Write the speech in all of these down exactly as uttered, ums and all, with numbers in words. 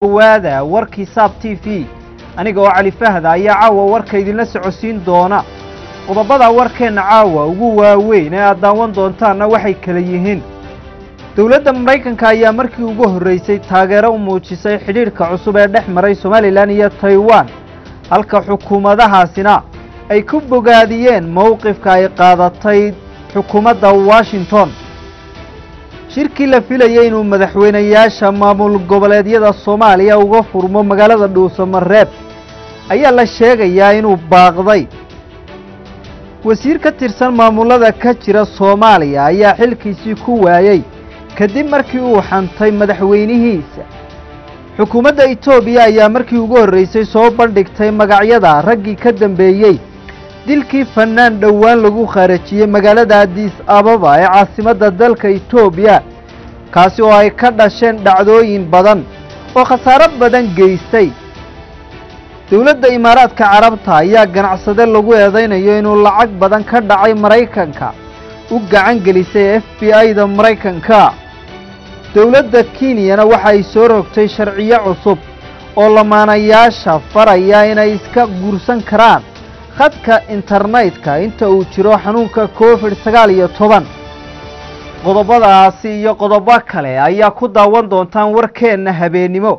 waada warkii Saab T V aniga oo Cali Fahad ayaa caawa warka idinla socodsiin doona qodobada warkeena caawa ugu waaweyn ee aad daawan doontaana waxay kala yihiin dawladda Mareykanka ayaa markii ugu horeysay taageero u muujisay xiriirka cusub ee dhex maray Somaliland iyo Taiwan halka xukuumadahaasina ay ku bogaadiyeen mowqifka ay qaadatay xukuumadda Washington shirkii la filayay inuu madaxweynayaasha maamul goboleedyada Soomaaliya uga furmo magaalada Dhuusamareeb ayaa la sheegayaa inuu baaqday wasiir ka tirsan maamulada ka jira Soomaaliya ayaa xilkiisii ku waayay kadib markii uu xantay madaxweynihiisa xukuumadda Itoobiya ayaa markii ugu horeysay soo bandhigtay magacyada raggii ka dambeeyay dilkii fanaan dhawaan lagu kharajiyay magaalada Addis Ababa ee caasimadda dalka Itoobiya kaasi oo ay ka dhasheen dhacdooyin badan oo khasaaro badan geystay dawladda Imaaraadka Carabta ayaa ganacsade lagu eedeynayo inuu lacag badan ka dhacay Mareykanka u gacan gelisay F B I-da Mareykanka dawladda Kenya waxa ay soo rogtay sharciyo cusub oo lamaanayaasha faraya inay iska guursan karaan khadka internetka inta uu jiro xanuunka covid sagaal iyo toban qodobadaasi iyo qodobo kale ayaa ku daawan doontaan warkeena habeenimo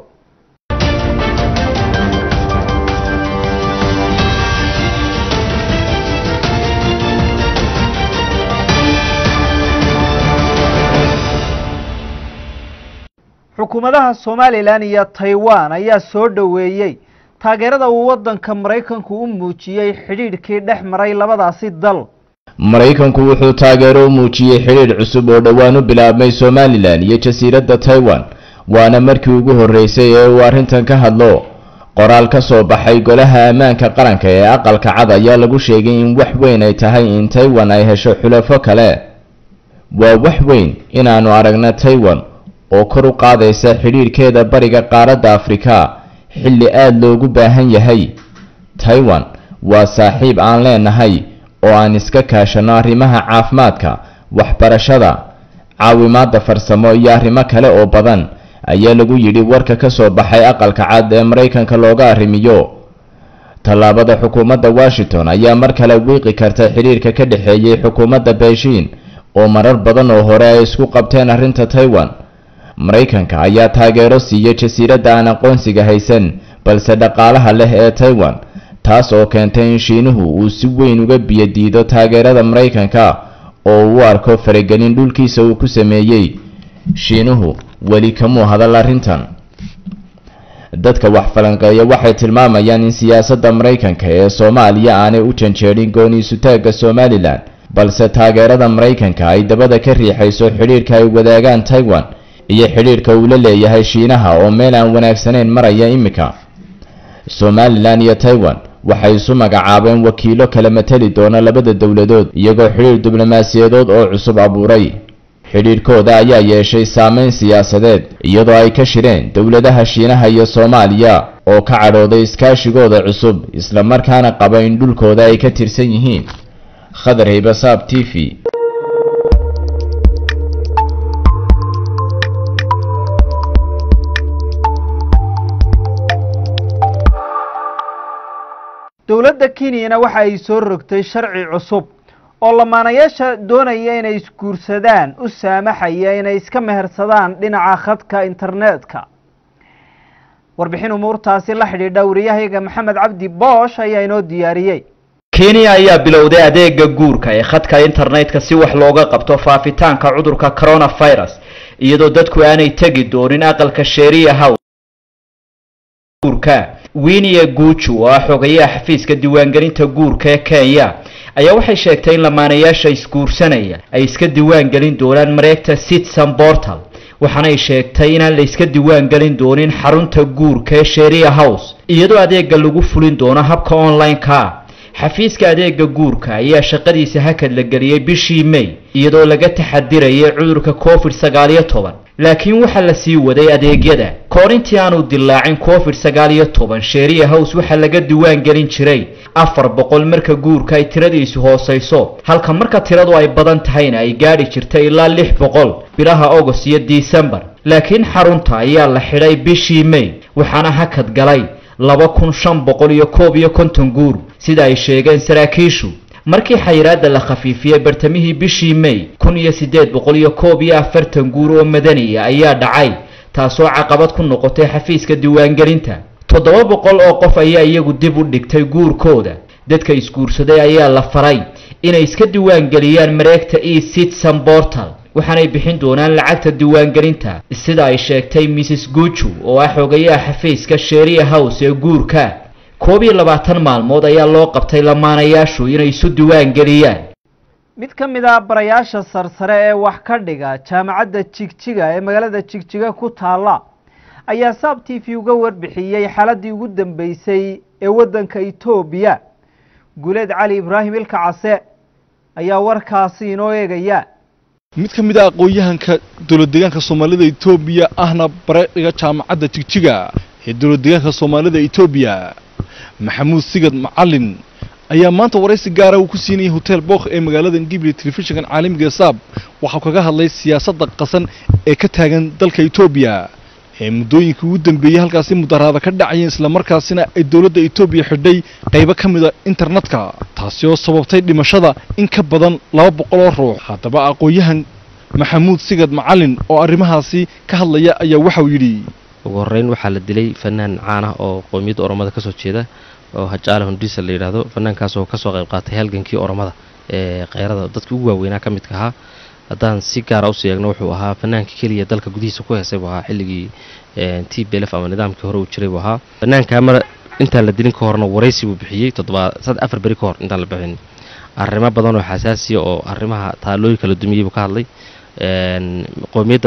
xukuumadaha Somaliland iyo Taiwan ayaa soo dhaweeyay taageerada uu wadanka Mareykanku u muujiyay xiriirkii dhex maray labadaasi dal Mareykanku wuxuu taageero u muujiyay xiriir cusub oo dhawaan u bilaabmay Somaliland iyo jasiiradda Taiwan waana markii ugu horeysay ee uu arrintan ka hadlo qoraal ka soo baxay golaha ammaanka qaranka ee aqalka cad ayaa lagu sheegay in wax weyn ay tahay in Taiwan ay hesho xulafo kale waa wax weyn inaanu aragna Taiwan oo kor u qaadaysa xiriirkeeda bariga qaaradda Afrika xilli aad loogu baahan yahay Taiwan waa saaxiib aan leenahay oo aan iska kaashano arrimaha caafimaadka waxbarashada caawimaadda farsamo iyo arrimo kale oo badan ayaa lagu yidhi warka ka soo baxay aqalka cad ee Mareykanka looga arrimiyo tallaabada xukuumadda Washington ayaa mar kale wiiqi karta xiriirka ka dhaxeeyay xukuumadda Beijing oo marar badan oo hore ay isku qabteen arrinta Taiwan Mareykanka ayaa taageero siiyay jasiiradda aan aqoonsiga haysan balse dhaqaalaha leh ee Taiwan taas oo keentay in Shiinuhu uu si weyn uga biyadiido taageerada Mareykanka oo uu arko faragelin dhulkiisa uu ku sameeyay Shiinuhu wali kama hadal arrintan dadka wax falanqeeya waxay tilmaamayaan in siyaasadda Mareykanka ee Soomaaliya aanay u janjeerin gooni isu taagga Somaliland balse taageerada Mareykanka ay dabada ka riixayso xiriirka ay wadaagaan Taiwan iyo xiriirka uu la leeyahay Shiinaha oo meel aan wanaagsaneyn maraya imika Somaliland iyo Taiwan waxay isu magacaabeen wakiilo kala matali doona labada dawladood iyagoo xiriir diblomaasiyadeed oo cusub abuuray xiriirkooda ayaa yeeshay saameyn siyaasadeed iyadoo ay ka shireen dawladaha Shiinaha iyo Soomaaliya oo ka cadhooday iskaashigooda cusub isla markaana qaba in dhulkooda ay ka tirsan yihiin Khadar Hayba Saab T V dawladda Kenya waxa ay soo rogtay sharci cusub oo lamaanayaasha doonaya inay isguursadaan u saamaxaya inay iska mehersadaan dhinaca khadka internetka warbixin umuurtaasi la xidhiidha wariyahayaga Maxamed Cabdi Boosh ayaa inoo diyaariyay Kenya ayaa bilowday adeega guurka ee khadka internetka si wax looga qabto faafitaanka cudurka coronavirus iyadoo dadku aanay tagi doonin aqalka Sharia House guurka Winnie Guchu oo xogayaha xafiiska diiwaangelinta guurka ee Kenya ayaa waxay sheegtay in lamaanayaasha isguursanaya ay iska diiwaangelin doonaan mareegta Citizen Portal waxaana ay sheegtay in aan la iska diiwaangelin doonin xarunta guurka ee Sharia House iyadoo adeega lagu fulin doono habka online-ka xafiiska adeega guurka ayaa shaqadiisa hakad la galiyay bishii May iyadoo laga taxadirayay cudurka covid sagaal iyo toban laakiin waxaa la sii waday adeegyada koorintii aanu dilaacin covid sagaal iyo toban Sharia House waxaa laga diiwaan gelin jiray afar boqol marka guurka ay tiradiisu hooseyso halka marka tiradu ay badan tahayna ay gaari jirtay ilaa lix boqol bilaha August iyo December laakiin xarunta ayaa la xidhay bishii May waxaana hakad galay laba kun shan boqol iyo koob iyo konton guur sida ay sheegeen saraakiishu markii xayiraadda la khafiifiyay bartamihii bishii May kun iyo siddeed boqol iyo koob iyo afartan guur oo madani ah ayaa dhacay taasoo caqabad ku noqotay xafiiska diiwaangelinta toddoba boqol oo qof ayaa iyagu dib u dhigtay guurkooda dadka isguursaday ayaa la faray inay iska diiwaangeliyaan mareegta e-Citizen Portal waxaanay bixin doonaan lacagta diiwaangelinta sida ay sheegtay Missus Guchu oo ah xogayaha xafiiska Sharia House ee guurka koob iyo labaatan maalmood ayaa loo qabtay lamaanayaashu inay isu diiwaan geliyaan mid ka mid ah barayaasha sarsare ee wax ka dhiga jaamacadda Jigjiga ee magaalada Jigjiga ku taala ayaa Sab T V uga warbixiyay xaaladii ugu dambeysay ee wadanka Itoobiya Guleed Cali Ibrahim Ilkacase ayaa warkaasi inoo eegaya mid ka mid ah aqoonyahanka dowlad deegaanka Soomaalida Itoobiya ahna barayaasha jaamacadda Jigjiga ee dowlad deegaanka Soomaalida Itoobiya Maxamuud Sigad Macalin ayaa maanta waraysi gaar ah ku siinay hotel Booq ee magaalada Ngibli telefishinkan caalamiga Sab waxa uu kaga hadlay siyaasadda qasan ee ka taagan dalka Itoobiya ee muddooyinkii ugu dambeeyay halkaasi mudaharaad ka dhacayeen isla markaasina ay dowladda Itoobiya xidhay qaybo ka mid ah internetka taasi oo sababtay dhimashada in ka badan laba boqol oo ruux haddaba aqoonyahan Maxamuud Sigad Macalin oo arrimahaasi ka hadlaya ayaa waxa uu yiri ugu horeyn waxaa la dilay fanaan caan ah oo qoomiyadda Oromada ka soo jeeda oo Hajaale Hundisa la yiraahdo fanaankaas oo ka soo qayb qaatay halgankii Oromada ee qeyrada dadkii ugu waaweynaa ka mid ka ahaa haddaan si gaar ah u sheegno wuxuu ahaa fanaanka kaliya dalka gudihiisa ku heesay waa xilligii T P L F ama nidaamkii hore uu jiray waa fanaanka mar inta la dilin ka horna waraysi uu bixiyay toddoba sad afar bari ka hor inta la bixin arrimo badan oo xasaasi oo arrimaha taalooyin kala dumiyay ka hadlay een qoomiyadda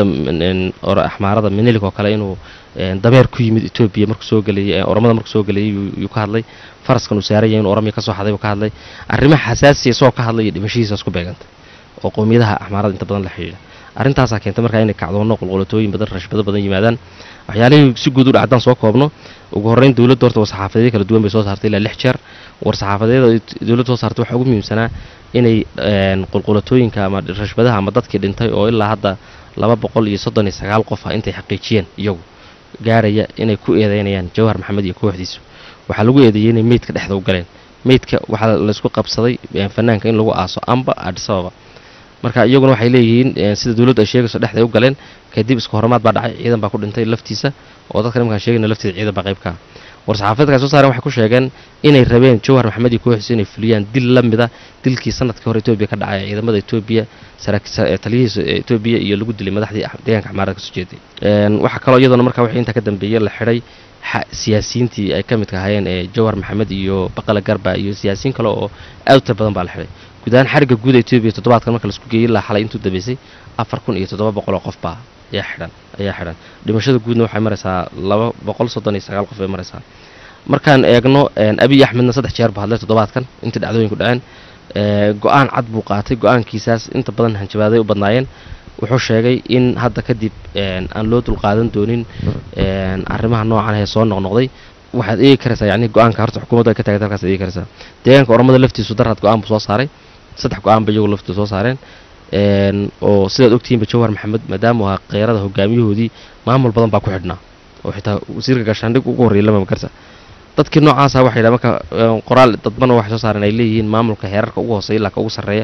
oo axmaarada Menelik oo kale inuu dameer ku yimid Itoobiya markuu soo galay Oromada markuu soo galay uu ka hadlay faraskan uu saaray in Oromiya ka soo xaday uu ka hadlay arrimo xasaasi soo ka hadlay dhimashiisa isku beegantay oo qoomiyadaha axmaarada inta badan la xiriira arrintaas ayaa keentay markaa inay kacdoono qulqulatooyin badan rashbado badan yimaadaan waxyaalihii si guud u dhacdan soo koobno ugu horeyn dawladda horta saxaafadeed kala duwan bay soo saartay ilaa lix jeer war saxaafadeed dawladda soo saartay waxa ugu muhiimsanaa inay qulqulatooyinka ama rashbadaha ama dadkii dhintay oo ilaa hadda laba boqol iyo soddon iyo sagaal qof ah intay xaqiijiyeen iyagu gaaraya inay ku eedeynayaan Jawhar Maxamed iyo kooxdiisu waxa lagu eedeeyay inay meedka dhexda u galeen meedka waxa la isku qabsaday fanaanka in lagu aaso amba Addis Ababa marka iyaguna waxay leeyihiin sida dawladda ay sheegayso dhexda u galeen kadib isku hormaad baa dhacay ciidan baa ku dhintay laftiisa oo dadka nimanka sheegayna laftiisa ciidan baa qayb ka war saxaafadka soo saareen waxay ku sheegeen inay rabeen Jawhar Maxamed iyo kooxdiisa inay fuliyaan dil lamida dilkii sanadkii hore Itoobiya ka dhacay ciidamada Itoobiya saraakiisha taliyihiisa Itoobiya iyo lagu dilay madaxdii deegaanka axmaarada ka soo jeeday een waxa kale iyaduna markaa wixii inta ka dambeeyay la xiray siyaasiyiintii ay ka mid ka hayeen ee Jawhar Maxamed iyo Baqala Garba iyo siyaasiyiin kale oo aad u badan baa la xiray gudaan xariga guud ee Itoobiya toddobaadkan marka la isku geeyay la xalay intuu dabeysay afar kun iyo toddoba boqol oo qof baa ayaa xiran ayaa xiran dhimashada guudna waxay maraysaa laba boqol soddon iyo sagaal qof ay maraysaa markaan eegno Abiy Ahmedna saddex jeer baa hadlay toddobaadkan inta dhacdooyinku dhaceen ee go'aan cad buu qaatay go'aankiisaas inta badan hanjabaaday u badnaayeen wuxuu sheegay in hadda kadib aan loo dul qaadan doonin arrimaha noocan ah ee soo noqnoqday waxaad eegi karaysaa yani go'aanka horta xukuumadda ka taagay dalkaas eegi karaysaa deegaanka Oromada laftiisu darad go'aan buu soo saaray saddex go'aan bay iyagu laftiisu soo saareen een oo sidaad ogtihiin Jawhar Maxamed maadaama uu qeyrada hogaamiyahoodii maamul badan baa ku xidhnaa oo xitaa wasiirka gaashaandhig ugu horeeyay lama karsa dadkii noocaas ah waxay marka qoraal dadban wax soo saareen ay leeyihiin maamulka heerarka ugu hooseeya ilaa ka ugu sareeya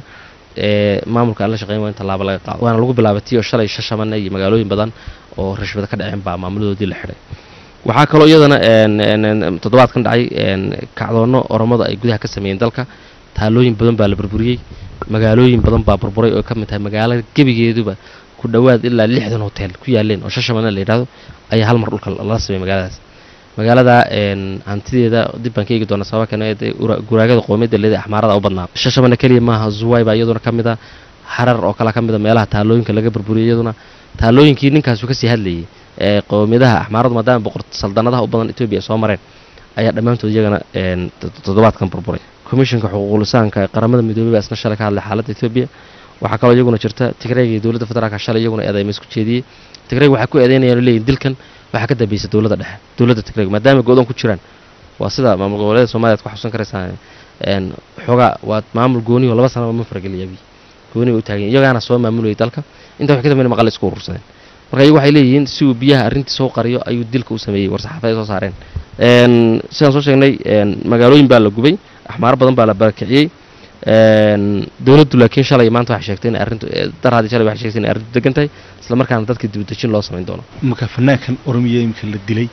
ee maamulka aan la shaqeyn waa inta laaba laga qaado waana lagu bilaabatay oo shalay shashamana iyo magaalooyin badan oo rashbada ka dhaceen baa maamuladoodii la xiray waxa kale oo iyadana een toddobaadkan dhacay een kacdoono Oromada ay gudaha ka sameeyeen dalka taalooyin badan baa la burburiyay magaalooyin badan baa burburay oo ka mid tahay magaalada gebigeeduba ku dhawaad ilaa lixdan hotel ku yaaleen oo shashamana la yiraahdo ayaa hal mar dhulka la sameeyay magaaladaas magaalada een hantideeda dib baan ka eegi doonaa sababta kana ee guraagada qoomiyadda leedahay axmaarada u badnaa shashamana kaliya maaha Zuway baa iyaduna kamid ah Harar oo kala kamid ah meelaha taalooyinka laga burburiyay iyaduna taalooyinkii ninkaas uu ka sii hadlayay ee qoomiyadaha axmaarada maadaama boqor saldanadaha u badan Itoobiya soo mareen ayaa dhamaantood iyagana een toddobaadkan burburay komishanka xuquuqul insaanka ee qaramada midoobay isna shalay ka hadlay xaaladda Itoobiya waxaa kaloo iyaguna jirta Tigreega iyo dowladda federaalka shalay iyaguna eeday isku jeediyay Tigreega waxa ku eedeynayaan leeyihiin dilkan waxa ka dambeysay dowladda dhexe dowladda Tigreega maadaama go'doon ku jiraan waa sida maamul goboleedka Soomaaliya ku xusan karaysaa een xoga waa maamul gooni oo laba sano ma fargeliyay gooni u taagan iyagana soo maamulay dalka inta wax ka dambeeyay maqal isku urursadeen marka iyagu waxay leeyihiin si uu biyaha arrintii soo qariyo ayuu dilka u sameeyay war saxaafada soo saareen een sidaan soo sheegnay een magaalooyin baa la gubay axmaar badan baa la barakiciyay een dawladdu laakiin shalay maanta waxay sheegtay in arrintu daraadii shalay waxay sheegtay in arrintu degan tahay isla markaana dadka dib u dejin loo sameyn doono marka fanaankan Oromiya imka la dilay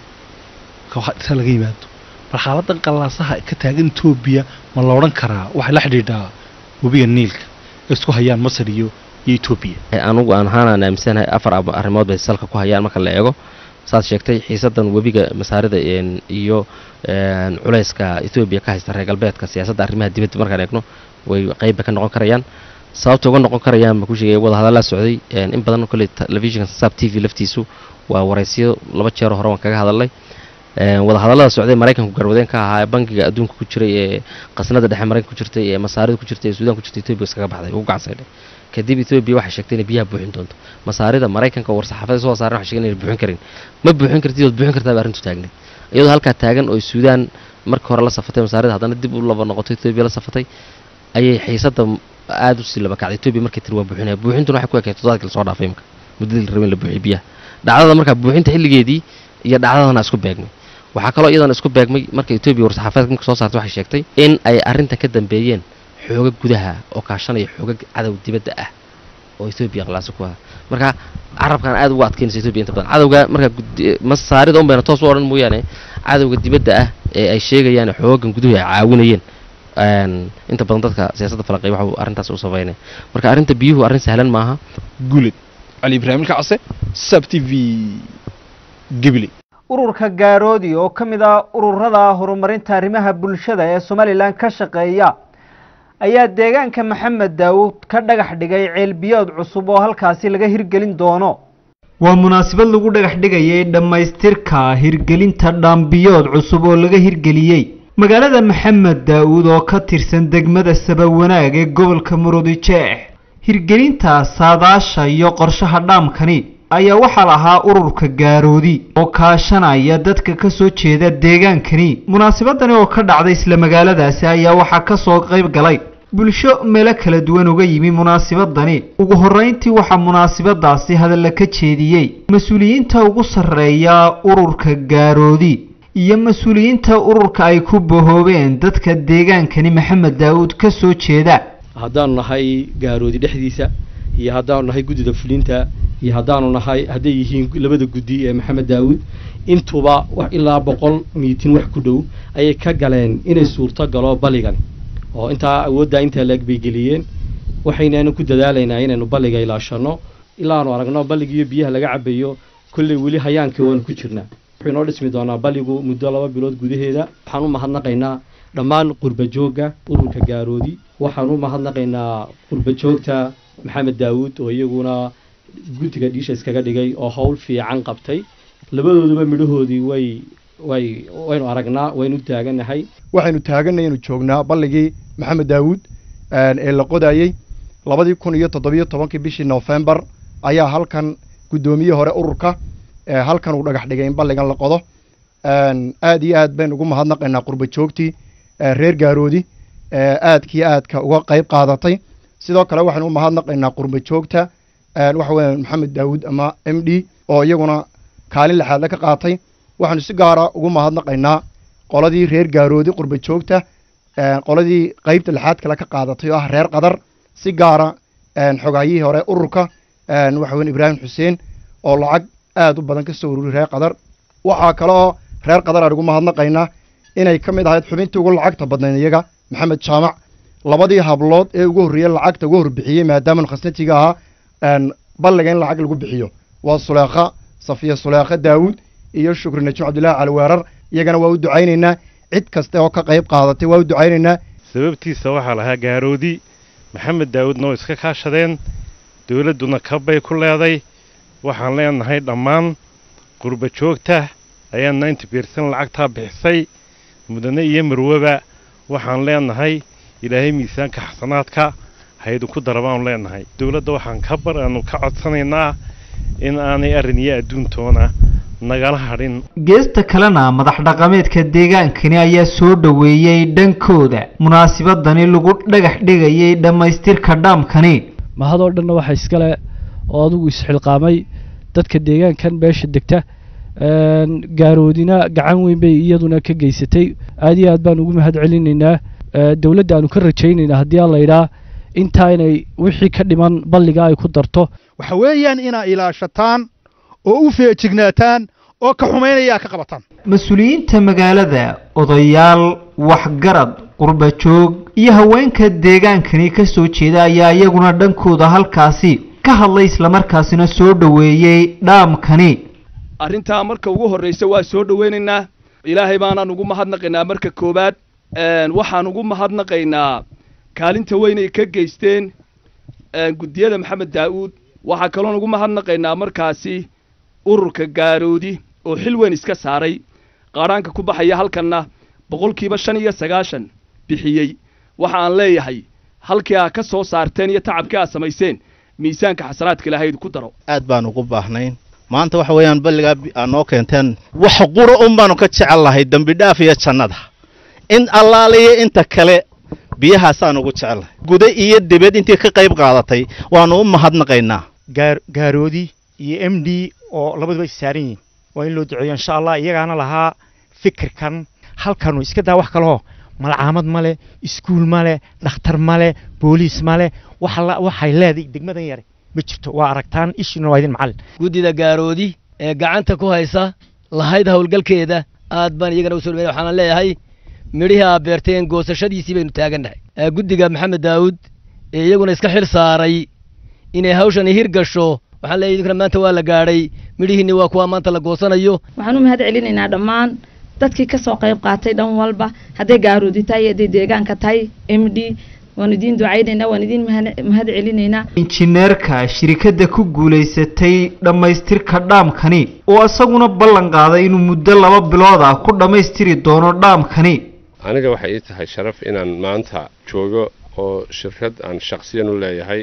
ka waxa laga yimaado bal xaaladan qalaasaha ka taagan Itoobiya ma la oran karaa waxa la xidhiidha webiga Niilka isku hayaan Masar iyo Itoobiya anugu aan ahaan aaminsanahay afar arrimood bay salka ku hayaan marka la eego saad sheegtay xiisadan webiga Masaarida iyo een culayska Itoobiya ka haysta reer galbeedka siyaasadda arrimaha dibadda marka eegno way qayb ka noqon karayaan sababta uga noqon karayaan ma ku sheegay wada hadalla socday in badan kale television sab T V laftiisu waa waraysiyo laba jeer hore waan kaga hadalay een wada hadallada socday Mareykanku garwadeen ka ahaa bangiga adduunka ku jiray ee qasnada dhexe Mareykanka ku jirtay ee Masaarida ku jirtay ee Suudaan ku jirtay Itoobiya iskaga baxday ugu gacansaday kadib Itoobiya waxay sheegtay in biyaha buuxin doonto Masaarida Mareykanka war saxaafada soo saaran waxay sheegeen in buuxin karin ma buuxin kartid oo buuxin kartaa arrintu taagnay iyadoo halka taagan oo Suudaan marka hore la safatay Masaarida haddana dib u laba noqotay Itoobiya la safatay ayay xiisada aad u sii laba kacday Itoobiya markay tir waa buuxinay buuxintu waxay ku ekeeyay toddobaadkii la soo dhaafay imka muddadii la rabay la buuxiyo biyaha dhacdada marka buuxinta xilligeedii iyo dhacdadana isku beegmay waxa kaloo iyadana isku beegmay marka Itoobiya war saxaafada soo saartay waxay sheegtay in ay arrinta ka dambeeyeen xooga gudaha oo kaashanaya xooga cadow dibadda ah oo Itoobiya qalaas ku ah marka arabkan aad ugu adkeynaysa Itoobiya inta badan cadawga marka Masaarida oo bayna toos u oran mooyaane cadawga dibadda ah ee ay sheegayaan xoogan gudaha ay caawinayeen een inta badan dadka siyaasadda falaqay waxa arrintaas u sameeyay marka arrinta biyuhu arrin sahlan maaha gulid Ali Ibrahim Kacse Sab T V Gibli ururka Gaaroodi oo kamid ah ururada horumarinta arrimaha bulshada ee Soomaaliland ka shaqeeya ayaa deegaanka Maxamed Daawud ka dhagax dhigay ceel biyood cusub oo halkaasi laga hirgelin doono waa munaasabad lagu dhagax dhigay dhamaystirka hirgelinta dhaambiyood cusub oo laga hirgeliyay magaalada Maxamed Daawud oo ka tirsan degmada Sabawanaag ee gobolka Murudijeex hirgelinta saadaasha iyo qorshaha dhaamkani ayaa waxa lahaa ururka Gaaroodi oo kaashanaya dadka ka soo jeeda deegaankani munaasabadani oo ka dhacday isla magaaladaasi ayaa waxa ka soo qayb galay bulsho meel kala duwan uga yimi munaasabadani ugu horeyntii waxa munaasabadaasi hadal ka jeediyay mas'uuliyiinta ugu sareeya ururka Gaaroodi iyo mas'uuliyiinta ururka ay ku bahoobeen dadka deegaankani Maxamed Daawud ka soo jeeda haddaan nahay Gaaroodi dhexdiisa iyo haddaan nahay gudida fulinta iyo haddaan nahay haday yihiin labada gudi ee Maxamed Daawud intuba wax ilaa boqol miitin wax ku dhow ayay ka galeen inay suurto galo baligan oo inta awoodda inta laga beegeliyeen waxayna ku dadaalaynaa inaynu baliga ilaashano ilaa aanu aragno baligiyo biyaha laga cabayo kulli wali hayaankii waan ku jirnaa wuxuu noo dhismi doonaa baligu muddo laba bilood gudaheeda waxaan u mahadnaqaynaa dhammaan qurba jooga ururka Gaaroodi waxaan u mahadnaqaynaa qurba joogta Maxamed Daawud oo iyaguna guddiga dhiisha iskaga dhigay oo hawl fiican qabtay labadooduba midhahoodii way way waynu aragnaa waynu taaganahay waxaynu taaganahay inuu joognaa balligii Maxamed Daawud ee la qodayay labadii kun iyo toddoba iyo toban bishii November ayaa halkan gudoomiye hore ururka halkan uu dhagax dhigay in balligan la qodo aad iyo aad baan ugu mahadnaqaynaa qurba joogtii reer Gaaroodi aadkii aadka uga qayb qaadatay sidoo kale waxaan u mahadnaqaynaa qurba joogta waxa weeyaan Maxamed Daawud ama M D oo iyaguna kaalin laxaad ka qaatay waxaan si gaar ah ugu mahadnaqaynaa qoladii reer Gaaroodi qurba joogta qoladii qaybta laxaad kala ka qaadatay oo ah reer Qadar si gaar ah xogaayihii hore ururka waxa weeyaan Ibraahim Xuseen oo lacag aad u badan ka soo ururiyay reer Qadar waxa kale oo reer Qadar aan ugu mahadnaqaynaa inay ka mid ahayd xubintii ugu lacagta badnayd iyaga Maxamed Jaamac labadii hablood ee ugu horreeyay lacagta ugu horbixiyay maadaama khasnatiga ahaa aan balliga in lacag lagu bixiyo waa Suleekha Safiya Suleekha Daawud iyo Shukri Najmi Cabdullaahi Calweerar iyagana waa u ducaynaynaa cid kasta oo ka qayb qaadatay waa u ducaynaynaa sababtiisa waxa lahaa Gaaroodi Maxamed Daawudna oo iska kaashadeen dawladuna kabay ku leeday waxaan leenahay dhammaan qurba joogta ayaan ninety percent lacagta bixisay mudane iyo marwaba waxaan leenahay ilaahay miisaanka xasanaadka haydu ku darabaan leenahay dawladda waxaan ka bar aanu ka codsanaynaa in aanay arrin iyo adduuntoona nagala hadhin geesta kalena madax dhaqameedka deegaankani ayaa soo dhaweeyay dhankooda munaasabadani lagu dhagax dhigayay dhamaystirka dhaamkani mahadoo dhanna waxa iskale oo adigu isxilqaamay dadka deegaankan beesha degta gaaroodina gacan weyn bay iyaduna ka geysatay aad iyo aad baan ugu mahad celinaynaa dawladda aanu ka rajaynaynaa haddii aan la idhaa intaa inay wixii ka dhiman balliga ay ku darto waxa weeyaan inaa ilaashataan oo u feejignaataan oo ka xumaynayaa ka qabataan mas-uuliyiinta magaalada odayaal waxgarad qurba joog iyo haweenka deegaankani ka soo jeeda ayaa iyaguna dhankooda halkaasi ka hadlay islamarkaasina soo dhaweeyey dhaamkani arrintaa marka ugu horreysa waa soo dhaweynaynaa ilaahay baanaan ugu mahadnaqaynaa marka koowaad waxaan ugu mahadnaqaynaa kaalinta weyn ay ka geysteen guddiyada maxamed daa'uud waxaa kaloon ugu mahadnaqaynaa markaasi ururka gaaroodi oo xil weyn iska saaray qaadhaanka ku baxaya halkanna boqolkiiba shan iyo sagaashan bixiyey waxa aan leeyahay halkii aa ka soo saarteen iyo tacabkii aad samayseen miisaanka xasanaadka ilaahay ku daro aad baan ugu baahnayn maanta waxa weeyaan balligaa aad noo keenteen wax qura un baanu ka jecel lahay dembi dhaaf iyo jannada in allaaliya inta kale biyahaasaan ugu jecelahay guda iyo dibad intii ka qayb qaadatay waanu u mahadnaqaynaa gaaroodi iyo m d oo labaduba is saaran yihiin waa in loo duceeyo insha allah iyagaana lahaa fikirkan halkanu iska daa wax kaloo malcaamad male iskuul male dhakhtar male booliis male waxay leedahay degmadan yare ma jirto waa aragtaan ishina waa idin macallin guddida gaaroodi ee gacanta ku haysa lahayd howlgalkeeda aad baan iyagana u soo dhaweynay waxaan leeyahay midhihii aa beerteen goosashadiisii baynu taagannahay guddiga maxamed daawud ee iyaguna iska xil saaray inay hawshani hir gasho waxaan leeyahay idinkana maanta waa la gaadhay midhihiinni waa kuwa maanta la goosanayo waxaan u mahad celinaynaa dhammaan dadkii ka soo qayb qaatay dhan walba hadday gaaroodi tahay hadday deegaanka tahay m d waan idiin ducaynaynaa waan idiin mahad celinaynaa injineerka shirkadda ku guulaysatay dhammaystirka dhaamkani oo isaguna ballan qaaday inuu muddo laba bilood ah ku dhammaystiri doono dhaamkani aniga waxay ii tahay sharaf inaan maanta joogo oo shirkad aan shakhsiyan u leeyahay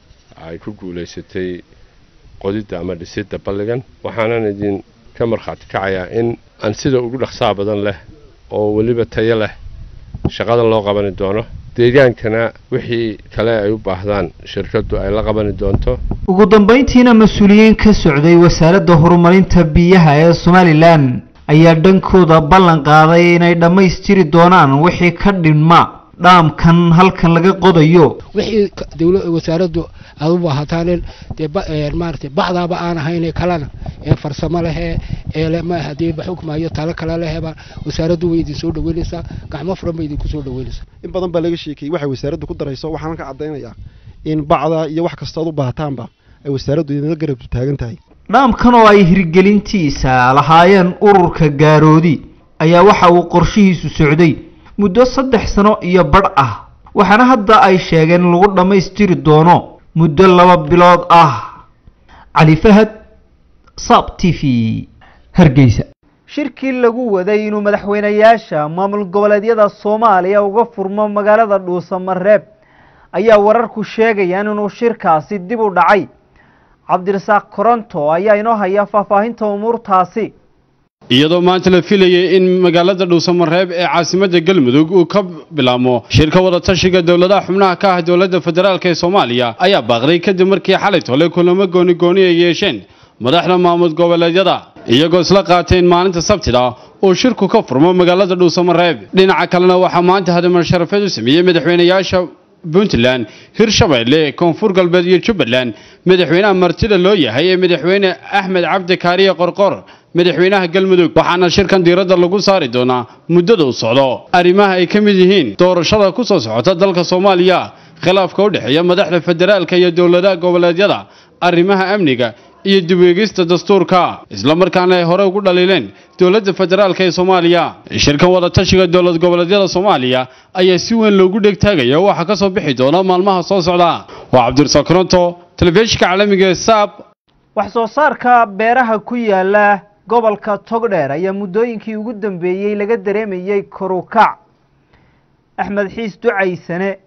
ay ku guulaysatay qodidda ama dhisidda balligan waxaanan idin ka markhaati kacayaa in aan sida ugu dhaqsaha badan leh oo weliba tayo leh shaqadan loo qabani doono deegaankana wixii kale ay u baahdaan shirkaddu ay la qabani doonto ugu dambayntiina mas-uuliyiin ka socday wasaaradda horumarinta biyaha ee somalilan ayaa dhankooda ballan qaaday inay dhammaystiri doonaan wixii ka dhinma dhaamkan halkan laga qodayo wixii dawladda wasaaraddu aad u baahataan dee maaragtay bacdaaba aan ahayn kalena ee farsamo leh ee ma hadii xukmayo talo kale lehba wasaaraddu way idin soo dhaweynaysaa gacmo furan bay idin ku soo dhaweynaysaa in badan baa laga sheekay waxa wasaaraddu ku darayso waxaan ka cadeynayaa in bacda iyo wax kasta u baahataanba ay wasaaraddu idin garab taagan tahay dhaamkan oo ay hirgelintiisa lahaayeen ururka gaaroodi ayaa waxa uu qorshihiisu socday muddo saddex sano iyo badh ah waxaana hadda ay sheegeen lagu dhammaystiri doono muddo laba bilood ah cali fahad sab t v hargeysa shirkii lagu waday inuu madaxweynayaasha maamul goboleedyada soomaaliya uga furmo magaalada dhuusamareeb ayaa wararku sheegayaan inuu shirkaasi dib u dhacay cabdirasaaq koronto ayaa inoo haya faahfaahinta umuurtaasi iyadoo maanta la filayay in magaalada dhuusamareeb ee caasimadda galmudug uu ka bilaamo shirka wada tashiga dowladaha xubnaha ka ah dowladda federaalk ee soomaaliya ayaa baaqday kadib markii xalay tole kulamo gooni gooni ay yeesheen madaxda maamul goboleedyada iyagoo isla qaateen maalinta sabtida uu shirku ka furmo magaalada dhuusamareeb dhinaca kalena waxaa maanta hadamar sharafeed u sameeyey madaxweynayaasha puntland hirshabeelle koonfur galbeed iyo jubbaland madaxweynaha martida loo yahay ee madaxweyne axmed cabdi kaariye qorqor madaxweynaha galmudug waxaana shirkan diiradda lagu saari doonaa muddada u socdo arrimaha ay ka mid yihiin doorashada ku soo socota dalka soomaaliya khilaafka u dhexeeya madaxda federaalka iyo dowladaha goboleedyada arrimaha amniga iyo dib u eegista dastuurka isla markaana ay hore ugu dhaliileen dowladda federaalka ee soomaaliya shirkan wada tashiga dowlad goboleedyada soomaaliya ayaa si weyn loogu dhegtaagaya waxaa ka soo bixi doona maalmaha soo socda waa cabdirasaaq koronto telefishinka caalamiga ee saab wax soo saarka beeraha ku yaala gobolka togdheer ayaa muddooyinkii ugu dambeeyey laga dareemayay korukac axmed xiis ducaysane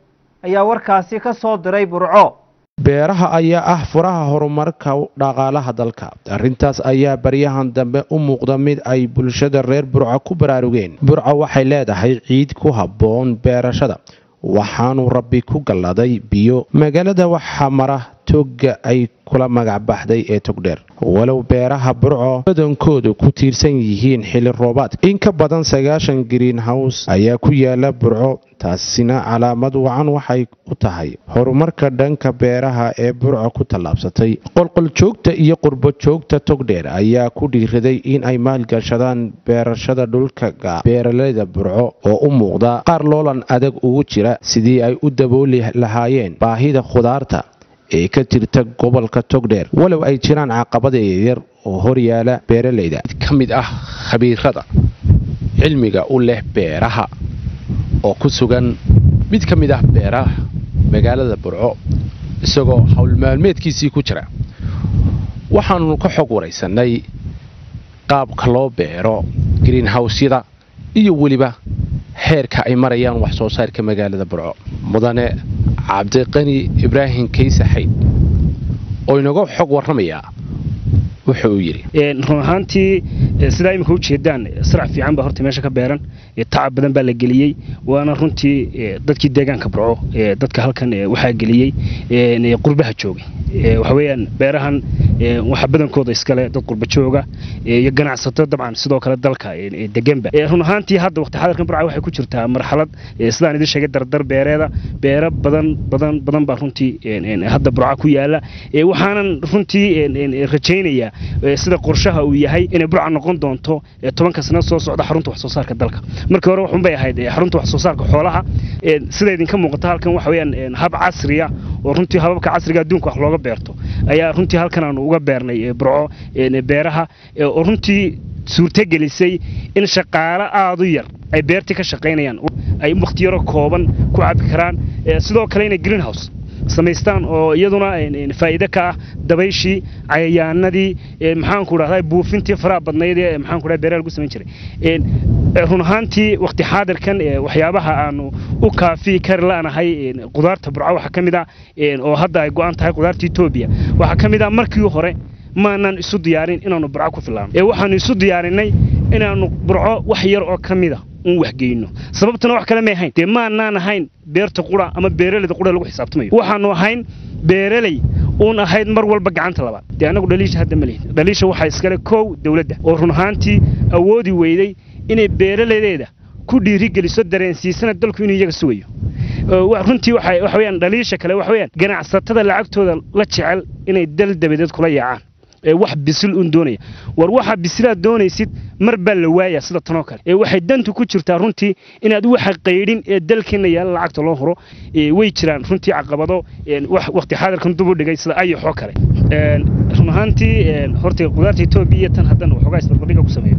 ayaa warkaasi ka soo diray burco. beeraha ayaa ah furaha horumarka dhaqaalaha dalka. arrintaas ayaa baryahan dambe u muuqda mid ay bulshada reer Burco ku baraarugeen. Burco waxay leedahay ciid ku habboon beerashada, waxaanu rabbi ku galladay biyo. magaalada waxaa mara toga ay kula magac baxday ee togdheer, walow beeraha Burco badankoodu ku tiirsan yihiin xilli roobaad. in ka badan sagaashan greenhouse ayaa ku yaala Burco, taasina calaamad wacan waxay u tahay horumarka dhanka beeraha ee Burco ku tallaabsatay. qolqol joogta iyo qurbo joogta togdheer ayaa ku dhiiraday in ay maalgashadaan beerashada dhulka beeralayda Burco oo u muuqda qaar loolan adag ugu jira sidii ay u dabooli lahaayeen baahida khudaarta ee ka jirta gobolka togdheer, walow ay jiraan caqabado yaryar oo hor yaala beeralayda. mid ka mid ah khabiirada cilmiga u leh beeraha oo ku sugan mid ka mid ah beeraha magaalada Burco, isagoo hawl maalmeedkiisii ku jira, waxaanu ka xog waraysanay qaabka loo beero greenhouse-yada iyo weliba heerka ay marayaan wax soo saarka magaalada Burco. mudane cabdiqani ibraahim kaysaxay oo inaga xog waramaya wuxuu yiri run ahaantii sidaa imika u jeedaan sarac fiican baa horta meesha ka beeran, tacab badan baa la geliyey, waana runtii dadkii deegaanka Burco dadka halkan waxaa geliyey qurbaha joogay. waxa weeyaan beerahan waxa badankooda iskale dad qurba jooga iyo ganacsato dabcan sidoo kale dalka deganba. run ahaantii hadda waqti xadirkan Burco waxay ku jirtaa marxalad sidaan idin sheegay dardar beereeda, beero badan badan badan baa runtii hadda Burco ku yaala. waxaanan runtii rajaynayaa sida qorshaha uu yahay in Burco noqon doonto tobanka sano soo socda xarunta wax soo saarka dalka. markii hore waxun bay ahayd xarunta wax soo saarka xoolaha, sida idin ka muuqata halkan waxa weeyaan hab casri ah oo runtii hababka casriga adduunka wax looga beerto ayaa runtii halkan aan uga beernay Burco beeraha oo runtii suurta gelisay in shaqaale aad u yar ay beerta ka shaqeynayaan, ay waqti yar kooban ku cabi karaan, sidoo kale in greenhouse samaystaan oo iyaduna faa'iido ka ah dabayshii cayayaanadii maxaan ku raahday buufintii faraha badnayd ee maxaan ku raahday beeraha lagu sameyn jiray. run ahaantii waqti xaadirkan waxyaabaha aanu u kaafi kar laanahay qudaarta Burco waxa kamid ah oo hadda ay go'an tahay qudaarta Itoobiya waxa kamid ah markii hore maanan isu diyaarin inaanu Burco ku filaano ee waxaan isu diyaarinay inaanu Burco wax yar oo kamid ah un wax geeyno. sababtuna wax kale ma ahayn de maanan ahayn beerta qura ama beeralayda qura lagu xisaabtamayo, waxaanu ahayn beeralay uun ahayd mar walba gacanta labaad. de anagu dhaliisha hadda ma leeyahay, dhaliisha waxa iskale koow dawladda oo run ahaantii awoodi weyday inay beeralaydeeda ku dhiirigeliso dareensiisana dalku inuu iyaga sugayo. runtii waxa waxa weeyaan dhaliisha kale waxa weeyaan ganacsatada lacagtooda la jecel inay dal dabadeed kula yaacaan wax bisil un doonaya. war waxa bisilaad doonaysid mar baa la waaya sida tan oo kale. waxay dantu ku jirtaa runtii inaad waxa qaydin ee dalkeena yaal lacagta loo horo. way jiraan runtii caqabado wax waqti xaadirkan dub u dhigay sida ay xoo kale. run ahaantii horta qudaarta Itoobiya tan haddana waxoogaa isbarbardhiga ku sameeyo.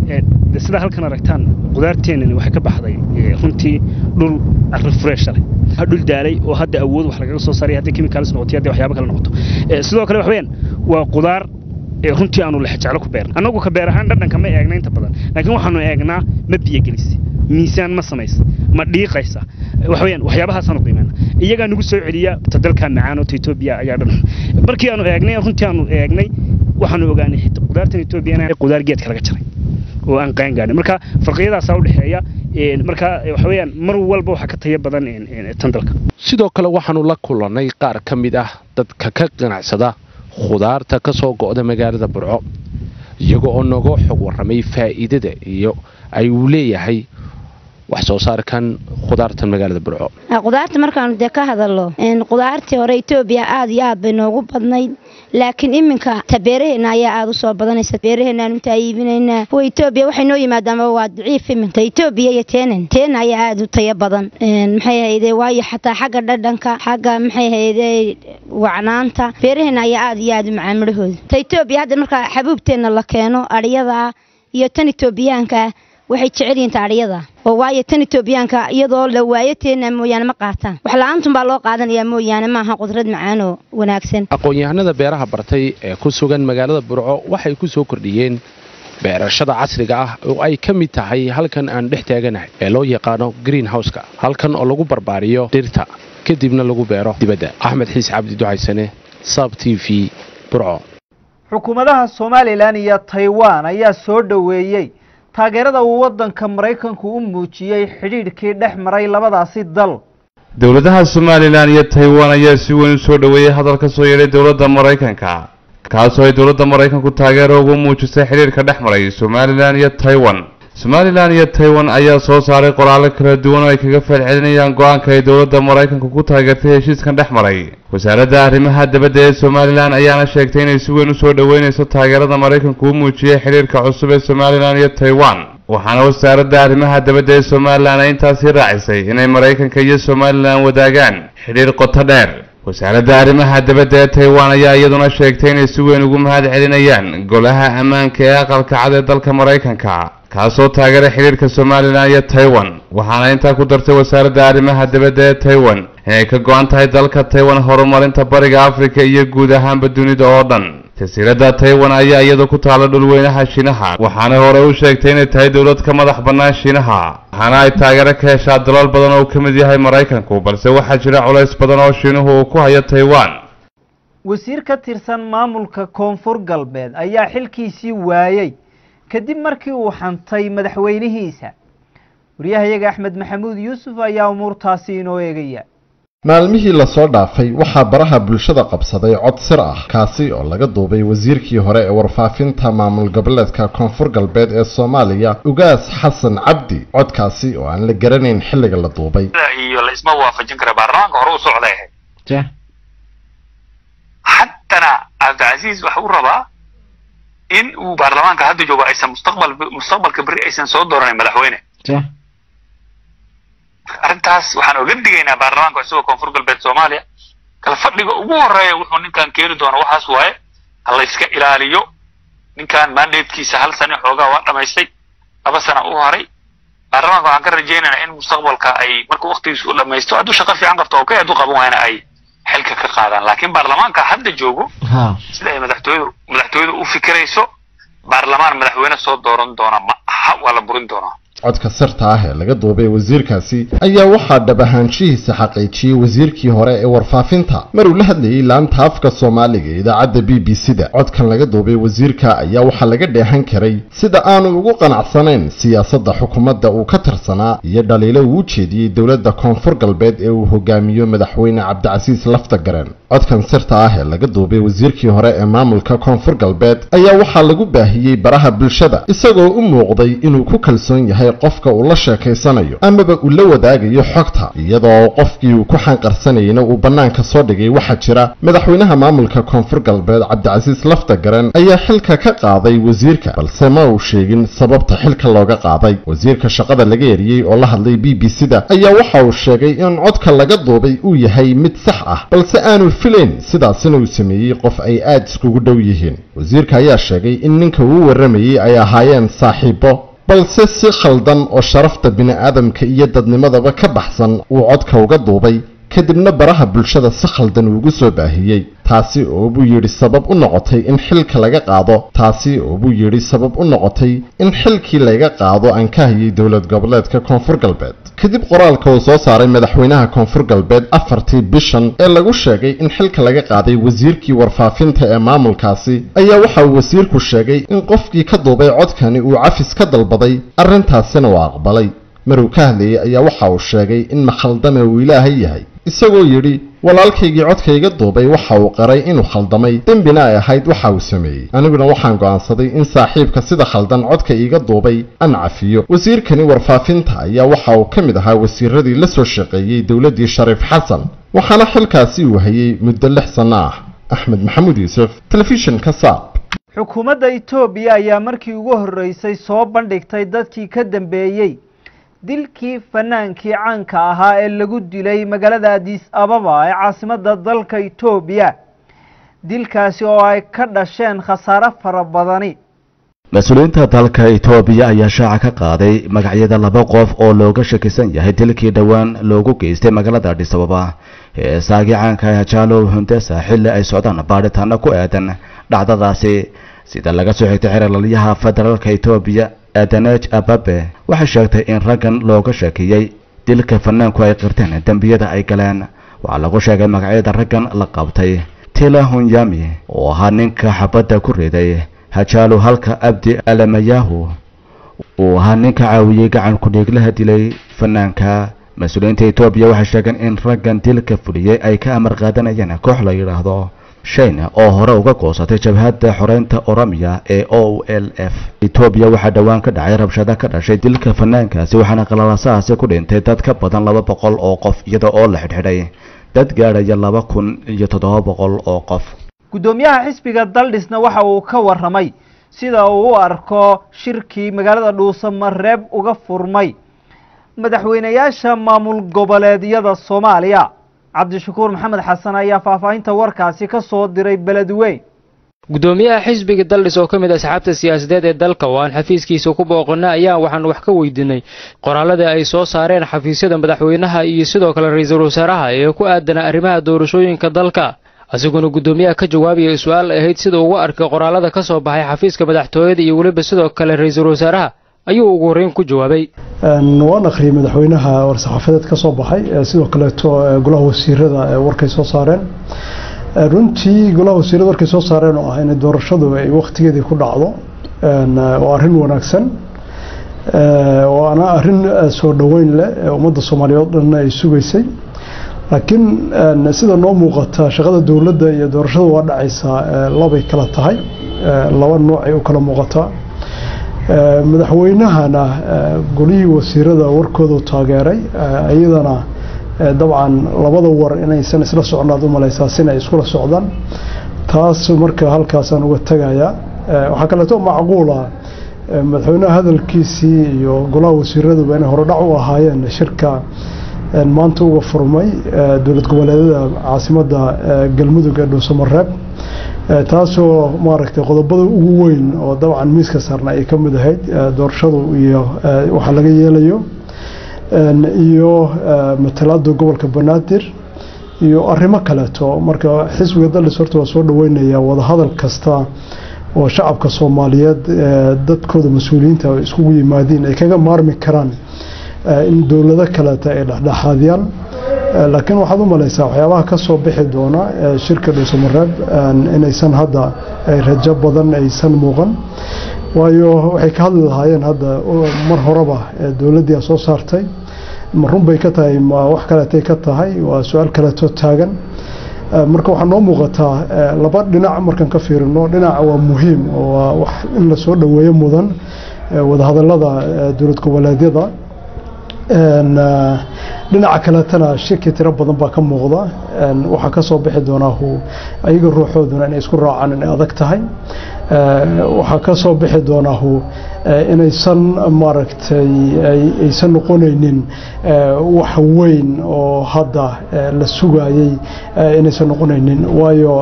sida halkan aragtaan qudaarteena waxay ka baxday runtii dhul refresh leh, dhul daalay oo hadda awood wax laga soo saaray hadda chemicals noqotay hadda waxyaabo kale noqoto. sidoo kale wax weeyaan waa qudaar runtii aanu la jecel ku beerno. anagu ka beer ahaan dhadhanka ma eegna inta badan, laakiin waxaanu eegnaa ma biyo gelis, miisaan ma samaysa, ma dhiiqaysa. wax weeyaan waxyaabahaas aanu qiimeena iyaga nagu soo celiya dalka macaan oo Itoobiya ayaa dhan. markii aanu eegnay runtii aanu eegnay waxaanu ogaanay qudaartan Itoobiya inay qudaar geedka laga jaray oo aan qaan gaadhin. marka farqiyadaas u dhaxeeya marka wax weeyaan mar walba waxa ka tayo badan tan dalka. sidoo kale waxaanu la kulanay qaar ka mid ah dadka ka ganacsada khudaarta ka soo go'da magaalada Burco, iyagoo oo naga xog waramay faa'iidada iyo ay u leeyahay wax soo saarkan khudaarta magaalada Burco. khudaarta markaan de ka hadalno in khudaartii hore Itoobiya aad iyo aad bay noogu badnayd, laakiin iminka tabeeraheena ayaa aad u soo badanaysa. beeraheena inta ay iibinayna way Itoobiya waxay noo yimaadaan waa daciif. iminka Itoobiya iyo Teenan Teen ayaa aad u tayo badan. maxay ahaydee waayo xataa xagga dhadhanka xagga maxay ahaydee wacnaanta beeraheena ayaa aad iyo aad u macaamilahooda. ta Itoobiya hadda marka xabuubteena la keeno ariyada iyo tan Itoobiyaanka waxay jecel yihiin taariyada oo waayo tan Itoobiyaanka iyadoo la waayateena mooyaan ma qaataan. wax la'aantun baa loo qaadanayaa mooyaan ma aha qudrad macaan oo wanaagsan. aqoon-yahanada beeraha bartay ee ku sugan magaalada Burco waxay ku soo kordhiyeen beerashada casriga ah oo ay ka mid tahay halkan aan dhex taaganahay ee loo yaqaano greenhouse-ka, halkan oo lagu barbaariyo dhirta kadibna lagu beero dibadda. Axmed Xiis Cabdi Ducaysane, Sab T V, Burco. xukuumadaha Somaliland iyo Taiwan ayaa soo dhaweeyay taageerada uu wadanka Mareykanku u muujiyay xidhiidhkii dhex maray labadaasi dal. dowladaha Somaliland iyo Taiwan ayaa si weyn u soo dhaweeyay hadalka soo yeeray dowladda Mareykanka kaasoo ay dowladda Mareykanku taageero ugu muujisay xiriirka dhex maray Somaliland iyo Taiwan. Somaliland iyo Taiwan ayaa soo saaray qoraal kala duwan oo ay kaga falcelinayaan go'aanka ay dowladda Mareykanku ku taageertay heshiiskan dhex maray. wasaaradda arrimaha dibadda ee Somaliland ayaana sheegtay inay si weyn u soo dhaweynayso taageerada Mareykanku u muujiyay xiriirka cusub ee Somaliland iyo Taiwan. waxaana wasaaradda arrimaha dibadda ee Somaliland ay intaasi raacisay inay Mareykanka iyo Somaliland wadaagaan xiriir qoto dheer. wasaaradda arrimaha dibadda ee Taiwan ayaa iyaduna sheegtay inay si weyn ugu mahad celinayaan golaha ammaanka ee aqalka cad ee dalka Mareykanka kaasoo taageeray xiriirka Somaliland iyo Taiwan. waxaana intaa ku dartay wasaaradda arrimaha dibadda ee Taiwan inay ka go'an tahay dalka Taiwan horumarinta bariga Afrika iyo guud ahaanba dunida oo dhan. jasiiradda Taiwan ayaa iyadu ku taala dhulweynaha Shiinaha waxaana hore u sheegtay inay tahay dowlad ka madax bannaan Shiinaha waxaana ay taageero ka heshaa dalal badan oo ka mid yahay Mareykanku balse waxaa jira culays badan oo Shiinuhu uu ku hayo Taiwan. wasiir ka tirsan maamulka Koonfur Galbeed ayaa xilkiisii waayay kadib markii uu xantay madaxweynihiisa. wariyahayaga Axmed Maxamuud Yuusuf ayaa umuurtaasi inoo eegaya. maalmihii la soo dhaafay waxaa baraha bulshada qabsaday cod sir ah kaasi oo laga duubay wasiirkii hore ee warfaafinta maamul goboleedka Koonfur Galbeed ee Soomaaliya Ugaas Xasan Cabdi. codkaasi oo aan la garanayn xilliga la duubay iyo la isma waafajin kara baarlamaanka hore u socday ja haddana Cabdicasiis waxa uu rabaa in uu baarlamaanka hadda joogo aysan mustaqbal mustaqbalka bari aysan soo dooranin madaxweyne ja arrintaas waxaan uga digaynaa baarlamaanka isagoo Koonfur Galbeed Soomaaliya kala fadhiga ugu horeeya wuxuu ninkan keeni doona waxaas waaye hal iska ilaaliyo ninkan mandatekiisa hal sano xoogaa waa dhamaystay laba sano u horay baarlamaanka waxaan ka rajaynaynaa in mustaqbalka ay markuu waqtigiisu u dhamaysto hadduu shaqo fiican qabto oo ka hadduu qaban waayna ay xilka ka qaadaan laakiin baarlamaanka hadda joogo sida ay madaxtooyadu madaxtooyadu u fikirayso baarlamaan madaxweyne soo dooran doona ma aha waa la burin doonaa. codka sirta ah ee laga duubay wasiirkaasi ayaa waxaa dhab ahaanshihiisa xaqiijiyey wasiirkii hore ee warfaafinta maruu la hadlayay laanta afka Soomaaliga ee idaacadda B B C da. codkan laga duubay wasiirka ayaa waxaa laga dheehan karay sida aanu ugu qanacsanayn siyaasadda xukuumadda uu ka tirsanaa iyo dhaliilo uu u jeediyey dowladda Koonfur Galbeed ee uu hogaamiyo madaxweyne Cabdicasiis Laftagareen. codkan sirta ah ee laga duubay wasiirkii hore ee maamulka Koonfur Galbeed ayaa waxaa lagu baahiyey baraha bulshada isagoo u muuqday inuu ku kalsoon yahay qofka uu la sheekaysanayo amaba uu la wadaagayo xogta iyadoo qofkii uu ku xanqarsanayna uu banaanka soo dhigay waxa jira madaxweynaha maamulka Koonfur Galbeed Cabdicasiis Laftagareen ayaa xilka ka qaaday wasiirka balse ma uu sheegin sababta xilka looga qaaday. wasiirka shaqada laga yariyay oo la hadlay B B C da ayaa waxa uu sheegay in codka laga duubay uu yahay mid sax ah balse aanu filayn sidaasina uu sameeyay qof ay aad iskugu dhow yihiin. wasiirka ayaa sheegay in ninka uu waramayay ay ahaayeen saaxiibo balse si khaldan oo sharafta bini'aadamka iyo dadnimadaba ka baxsan uu codka uga duubay kadibna baraha bulshada si khaldan ugu soo baahiyay taasi oo buu yiri sabab u noqotay in xilka laga qaado taasi oo buu yiri sabab u noqotay in xilkii laga qaado aan ka hayay dowlad goboleedka Koonfur Galbeed. kadib qoraalka uu soo saaray madaxweynaha Koonfur Galbeed afartii bishan ee lagu sheegay in xilka laga qaaday wasiirkii warfaafinta ee maamulkaasi ayaa waxa uu wasiirku sheegay in qofkii ka duubay codkani uu cafis ka dalbaday arrintaasina waa aqbalay. maruu ka hadlayay ayaa waxa uu sheegay in makhaldame uu Ilaahay yahay isagoo yiri walaalkaygii codkayga duubay waxa uu qaray inuu khaldamay dambina ay ahayd waxa uu sameeyay aniguna waxaan go'aansaday in saaxiibka sida khaldan codka iiga duubay aan cafiyo. wasiirkani warfaafinta ayaa waxa uu ka mid ahaa wasiiradii la soo shaqeeyay dowladii Shariif Xasan waxaana xilkaasi uu hayay muddo lix sano ah. Axmed Maxamuud Yuusuf, telefishinka Saab. xukuumadda Itoobiya ayaa markii ugu horeysay soo bandhigtay dadkii ka dambeeyay dilkii fanaankii caanka ahaa ee lagu dilay magaalada Addis Ababa ee caasimadda dalka Itoobiya. dilkaasi oo ay ka dhasheen khasaare fara badani. mas-uuliyiinta dalka Itoobiya ayaa shaaca ka qaaday magacyada laba qof oo looga shakisan yahay dilkii dhawaan loogu geystay magaalada Addis Ababa ee saagi caanka ah Hachalu Hundessa xilli ay socdaan baaritaano ku aadan dhacdadaasi sida laga soo xigtay xeeraryaha federaalka Itoobiya Adanaj Ababe waxay sheegtay in raggan looga shakiyay dilka fanaanku ay qirteen dambiyada ay galeen waxaa lagu sheegay magacyada raggan la qabtay Tila Hunyami oo ahaa ninka xabadda ku riday Hajalu halka Abdi Alamayahu oo ahaa ninka caawiyey gacan ku dhiglaha dilay fanaanka. Mas-uuliyiinta Itoobiya waxay sheegeen in raggan dilka fuliyey ay ka amar qaadanayeen koox la yiraahdo Shayna oo hore uga goosatay jabhadda xoreynta Oromia ee O L F. Itoobiya waxaa dhawaan ka dhacay rabshado ka dhashay dilka fanaankaasi waxaana qalalasaasi ku dhintay dad ka badan laba boqol oo qof iyada oo la xidhxidhay dad gaadhaya laba kun iyo toddoba boqol oo qof. gudoomiyaha xisbiga Daldisna waxa uu ka warramay sida uu u arko shirkii magaalada Dhuusamareeb uga furmay madaxweynayaasha maamul goboleedyada Soomaaliya. Cabdishakuur Maxamed Xasan ayaa faahfaahinta warkaasi ka soo diray Beledweyne. gudoomiyaha xisbiga Daldis oo kamid ah asxaabta siyaasadeed ee dalka waan xafiiskiisa ku booqnaa ayaa waxaan wax ka weydiinay qoraalada ay soo saareen xafiisyada madaxweynaha iyo sidoo kale ra'iisul wasaaraha ee ku aadan arrimaha doorashooyinka dalka. asiguna gudoomiyaha ka jawaabay su'aal ahayd sida uu u arkay qoraalada ka soo baxay xafiiska madaxtooyada iyo waliba sidoo kale ra'iisul wasaaraha ayuu ugu horeyn ku jawaabay. waan akhriyay madaxweynaha war-saxaafadeed ka soo baxay sidoo kale golaha wasiirada warkay soo saareen. runtii golaha wasiirada warkay soo saareen oo ah in doorashadu ay waqtigeedii ku dhacdo waa arrin wanaagsan waana arrin soo dhaweyn leh ummadda Soomaaliyeed dhan ay sugaysay. laakiin sida noo muuqata shaqada dawladda iyo doorashada waa dhacaysaa labay kala tahay laba nooc ay u kala muuqataa. madaxweynahana golihii wasiirada warkooda taageeray ayadana dabcan labada war inaysan isla socnaad u malaysaa sina ay isku la socdaan taas marka halkaas aan uga tagaya. waxa kale oo macquul ah madaxweynaha hadalkiisii iyo golaha wasiiradu inay hore dhac u ahaayeen shirka maanta uga furmay dowlad goboleedyada caasimadda Galmudug ee Dhuusamareeb taasoo maaragtay qodobada ugu weyn oo dabcan miiska saarna ay ka mid ahayd doorashadu iyo waxa laga yeelayo iyo matalaadda gobolka Banaadir iyo arrimo kale oo marka xisbiga Daldis horta waa soo dhaweynaya wada hadal kasta oo shacabka Soomaaliyeed dadkooda mas'uuliyiinta isku yimaadeen ay kaga maarmi karaan in dawlado kale ay dhaxdhaxaadiyaan. laakiin waxaad u malaysaa waxyaabaha ka soo bixi doona shirka Dhuusamareeb inaysan hadda ay rajo badan aysan muuqan waayo waxay ka hadli lahaayeen hadda mar horeba dawladda soo saartay ma run bay ka tahay ma wax kale ay ka tahay waa su'aal kale oo taagan. marka waxa noo muuqataa laba dhinac markan ka fiirino dhinac waa muhiim oo wax in la soo dhaweeyo mudan wada hadallada dawlad goboleedyada dhinaca kale tana shirki tiro badan baa ka muuqda waxa ka soo bixi doona ayaga ruuxooduna inay isku raacaan in adag tahay waxa ka soo bixi doona inaysan maaragtay aysan noqonaynin wax weyn oo hadda la sugayay inaysan noqonaynin waayo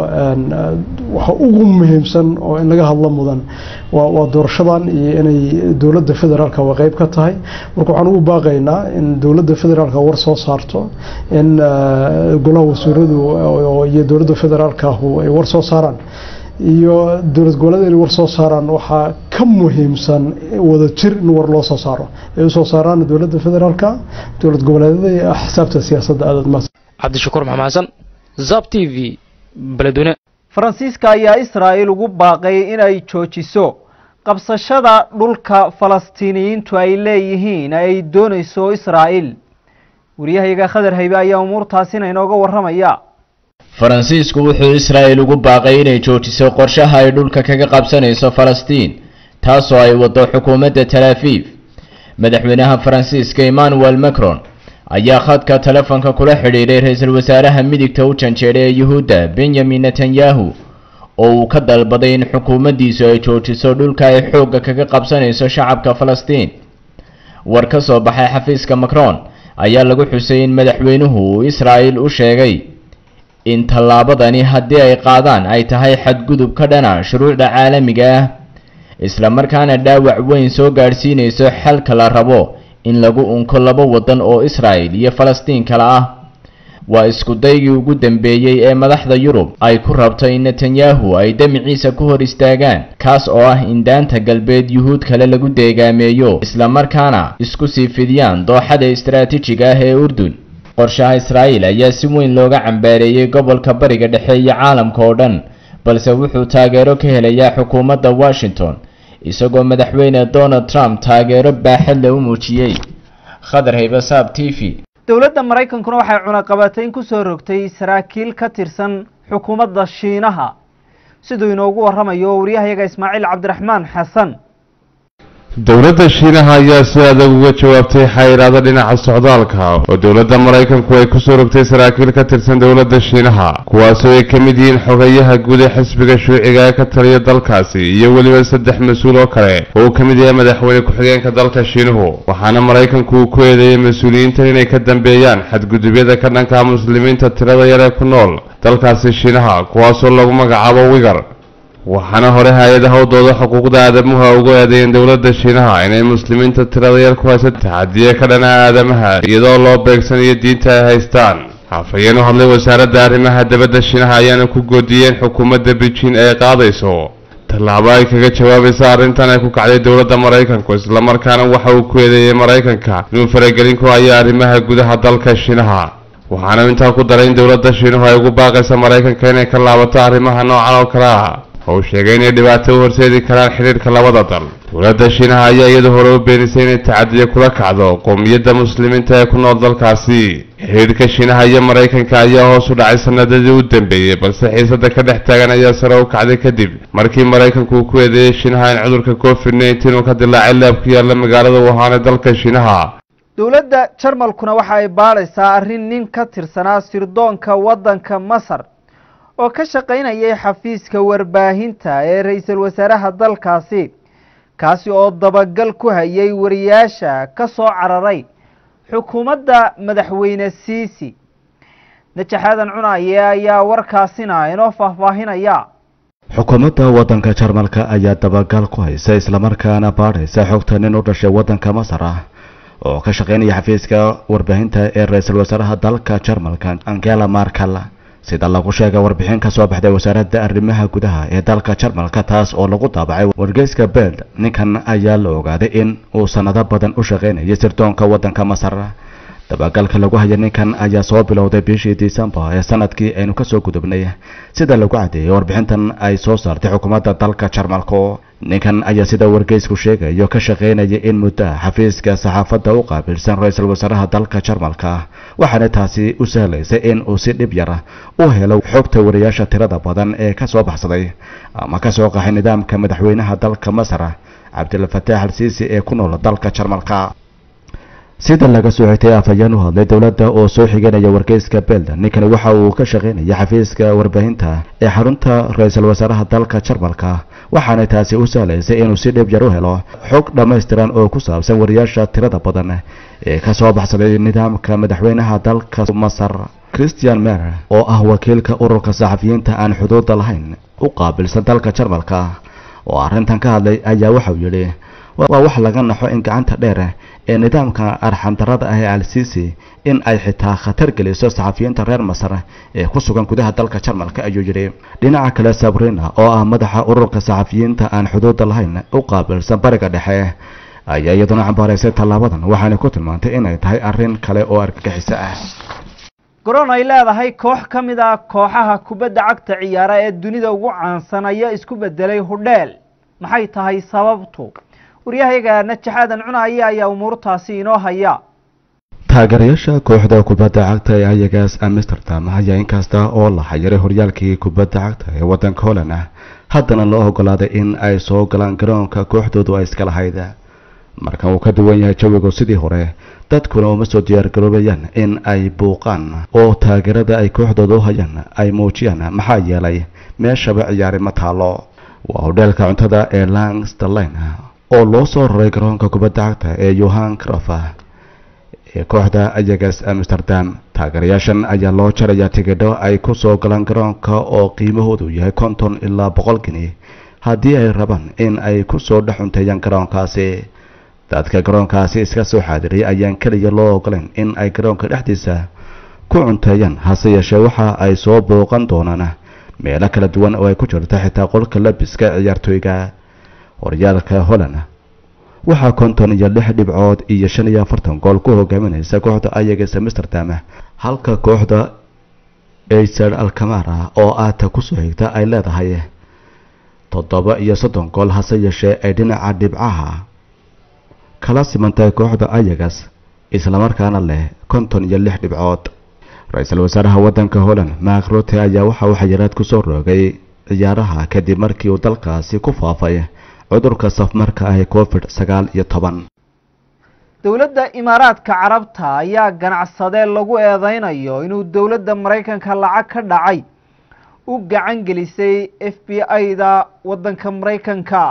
waxa ugu muhiimsan oo in laga hadlo mudan waa doorashadan iyo inay dawladda federaalka waa qayb ka tahay. marka waxaan ugu baaqaynaa in dawladda federaalka war soo saarto in golaha wasiiradu iyo dawladda federaalka ay war soo saaraan iyo dawlad goboleed ay war soo saaraan waxa ka muhiimsan wada jir in war loo soo saaro ay soo saaraan dawladda federaalka dawlad goboleedyada iyo axsaabta siyaasadda aad ma. Cabdishakuur Maxamed Xasan Zab T V Beledweyne. Faransiiska ayaa Israa'iil ugu baaqay inay joojiso qabsashada dhulka Falastiiniyiintu ay leeyihiin ay doonayso Israa'iil. wariyahayaga Khadar Haybe ayaa umuurtaasina inooga warramaya. Faransiisku wuxuu Israa'iil ugu baaqay inay joojiso qorshaha ay dhulka kaga qabsanayso Falastiin taasoo ay wado xukuumadda Tel Aviv. madaxweynaha Faransiiska Emmanuel Macron ayaa khadka telefoonka kula xidhiidhay ra'iisul wasaaraha midigta u janjeeray ee Yuhuudda Benjamin Netanyahu oo uu ka dalbaday in xukuumaddiisu ay joojiso dhulka ay xoogga kaga qabsanayso shacabka Falastiin. war ka soo baxay xafiiska Macron ayaa lagu xusay in madaxweynuhu Israa'iil u sheegay in tallaabadani haddii ay qaadaan ay tahay xadgudub ka dhana shuruucda caalamiga ah isla markaana dhaawac weyn soo gaarsiinayso xalka la rabo in lagu unko laba wadan oo Israa'iil iyo Falastiin kala ah. waa isku daygii ugu dambeeyay ee madaxda Yurub ay ku rabto in Netanyahu ay damiciisa ku hor istaagaan kaas oo ah in daanta galbeed Yuhuud kale lagu deegaameeyo isla markaana isku sii fidiyaan dooxada istiraatiijiga ah ee Urdun. qorshaha Israa'iil ayaa si weyn looga cambaareeyay gobolka bariga dhexe iyo caalamka oo dhan balse wuxuu taageero ka helayaa xukuumadda Washington isagoo madaxweyne Donald Trump taageero baaxad leh u muujiyay. Khadar Haybasaab T V. dowladda Mareykankuna waxay cunaqabatayn ku soo rogtay saraakiil ka tirsan xukuumadda Shiinaha sidoo inoogu waramayo wariyahayaga Ismaaciil Cabdiraxmaan Xasan. dowladda Shiinaha ayaa si adag uga jawaabtay xayiraado dhinaca socdaalka oo dowladda Mareykanku ay ku soo rogtay saraakiil ka tirsan dowladda Shiinaha kuwaas oo ay ka mid yihiin xogayaha guud ee xisbiga shuuciga ee ka taliya dalkaasi iyo waliba saddex mas'uul oo kale oo ka mid yahay madaxweyne ku-xigeenka dalka Shiinuhu waxaana Mareykanku uu ku eedeeyay mas'uuliyiinta inay ka dambeeyaan xadgudubyada ka dhanka muslimiinta tirada yar ee ku nool dalkaasi Shiinaha kuwaas oo lagu magacaabo Uyghur waxaana hore hay'adaha u dooda xuquuqda aadamaha uga eedeeyeen dowladda Shiinaha inay muslimiinta tirada yar ku hayso taxadiye ka dhan ah aadamaha iyadoo loo beegsanayo diinta ay haystaan afhayeen u hadlay wasaaradda arrimaha dibadda Shiinaha ayaana ku goodiyeen xukuumadda Beijing ay qaadayso tallaabo ay kaga jawaabaysa arrintan ay ku kacday dowladda Mareykanku isla markaana waxa uu ku eedeeyay Mareykanka inuu faragelin ku hayo arrimaha gudaha dalka Shiinaha waxaana intaa ku daray in dowladda Shiinaha ay ugu baaqayso Mareykanka inay ka laabato arrimaha noocan oo kale ah oo sheegay inay dhibaato u horseedi karaan xiriirka labada dal dowladda Shiinaha ayaa iyadoo hore u beenisay inay tacadiye kula kacdo qowmiyadda muslimiinta ee ku nool dalkaasi xiriirka Shiinaha iyo Mareykanka ayaa hoos u dhacay sanadadii u dambeeyay balse xiisada ka dhex taagan ayaa sare u kacday kadib markii Mareykanku uu ku eedeeyay Shiinaha in cudurka covid nineteen uu ka dilaacay laab ku yaala magaalada Wuhan ee dalka Shiinaha dowladda Jarmalkuna waxa ay baaraysaa arrin nin ka tirsanaa sirdoonka waddanka Masar oo ka shaqaynayay xafiiska warbaahinta ee ra'iisul wasaaraha dalkaasi kaasi oo dabagal ku hayay wariyaasha ka soo cararay xukuumadda madaxweyne Siisi najaxadan Cunaye ayaa warkaasina inoo faahfaahinaya xukuumadda waddanka Jarmalka ayaa dabagal ku haysa isla markaana baaraysa xogta nin u dhashay waddanka Masar ah oo ka shaqaynaya xafiiska warbaahinta ee ra'iisul wasaaraha dalka Jarmalka Angela Merkel sida lagu sheegay warbixin ka soo baxday wasaaradda arrimaha gudaha ee dalka Jarmalka taas oo lagu daabacay wargeyska Bild ninkan ayaa la ogaaday in uu sanado badan u shaqaynayay sirdoonka waddanka Masar dabagalka lagu hayay ninkan ayaa soo bilowday bishii December ee sanadkii aynu ka soo gudubnay sida lagu cadeeyay warbixintan ay soo saartay xukuumadda dalka Jarmalka ninkan ayaa sida wargeysku sheegayo ka shaqaynayay in muddo xafiiska saxaafadda u qaabilsan ra'iisul wasaaraha dalka Jarmalka waxaana taasi u sahlaysa in uu si dhib yar u helo xogta wariyaasha tirada badan ee ka soo baxsaday ama ka soo qaxay nidaamka madaxweynaha dalka Masar Abdel Fattah al-Sisi ee ku nool dalka Jarmalka sida laga soo xigtay afhayeen u hadlay dowladda oo soo xiganaya wargeyska Bild ninkan waxa uu ka shaqaynayay xafiiska warbaahinta ee xarunta ra'iisul wasaaraha dalka Jarmalka waxaana taasi u sahlaysa inuu si dhib yar u helo xog dhameystiran oo ku saabsan wariyaasha tirada badan ee ka soo baxsaday nidaamka madaxweynaha dalka Masar Christian Meyer oo ah wakiilka ururka saxafiyiinta aan xuduudda lahayn u qaabilsan dalka Jarmalka oo arrintan ka hadlay ayaa waxa uu yiri waa wax laga naxo in gacanta dheer ee nidaamka arxan darrada ah ee al-Sisi in ay xitaa khatar geliso saxafiyiinta reer Masar ee ku sugan gudaha dalka Jarmalka ayuu yiri dhinaca kale Sabrina oo ah madaxa ururka saxafiyiinta aan xuduudda lahayn u qaabilsan bariga dhexe ayaa iyaduna cambaaraysay tallaabadan waxaana ku tilmaantay inay tahay arrin kale oo argagixis ah garoon ay leedahay koox ka mid ah kooxaha kubadda cagta ciyaara ee dunida ugu caansan ayaa isku bedelay hodheel maxay tahay sababtu wariyahayaga najaxadan Cunaye ayaa umuurtaasi inoo haya taageerayaasha kooxda kubadda cagta ee Ajax Amsterdam ayaa inkasta oo la xayiray horyaalkii kubadda cagta ee waddanka Holland haddana loo ogolaaday in ay soo galaan garoonka kooxdoodu ay iska lahayd marka uu ka duwan yahay jawiga sidii hore dadkuna uma soo diyaar garoobayaan in ay buuqaan oo taageerada ay kooxdoodu hayaan ay muujiyaan maxaa yeelay meeshaba ciyaari ma taalo waa hodheelka cuntada ee Langsterline oo loo soo raray garoonka kubadda cagta ee Johan Cruyff ee kooxda Ajax Amsterdam taageerayaashan ayaa loo jarayaa tigidho ay ku soo galaan garoonka oo qiimahoodu yahay konton ilaa boqol gini haddii ay rabaan in ay ku soo dhaxunteeyaan garoonkaasi dadka garoonkaasi iska soo xaadiriyay ayaan kaliya loo ogolayn in ay garoonka dhexdiisa ku cunteeyaan hase yeeshee waxa ay soo booqan doonaan meelo kala duwan oo ay ku jirto xitaa qolka labiska ciyaartooyga horyaalka Holland waxaa konton iyo lix dhibcood iyo shan iyo afartan gool ku hogaaminaysa kooxda Ajax Amsterdam halka kooxda Acer Alkmaar oo aata ku soo xigta ay leedahay toddoba iyo soddon gool hase yeeshee ay dhinaca dhibcaha kala simantay kooxda Ajax isla markaana leh konton iyo lix dhibcood. Ra'iisul Wasaaraha waddanka Holland Mark Rutte ayaa waxa uu xayiraad ku soo rogay ciyaaraha kadib markii uu dalkaasi ku faafay cudurka safmarka ah ee covid sagaal iyo toban. dowladda Imaaraadka Carabta ayaa ganacsade lagu eedeynayo inuu dowladda Mareykanka lacag ka dhacay u gacan gelisay F B I-da waddanka Mareykanka.